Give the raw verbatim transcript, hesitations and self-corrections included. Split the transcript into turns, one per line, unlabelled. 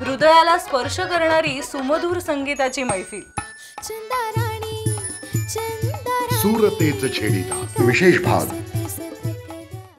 हृदयाला स्पर्श करणारी सुमधुर संगीताची मैफिल।
सुरतेच छेडिता विशेष भाग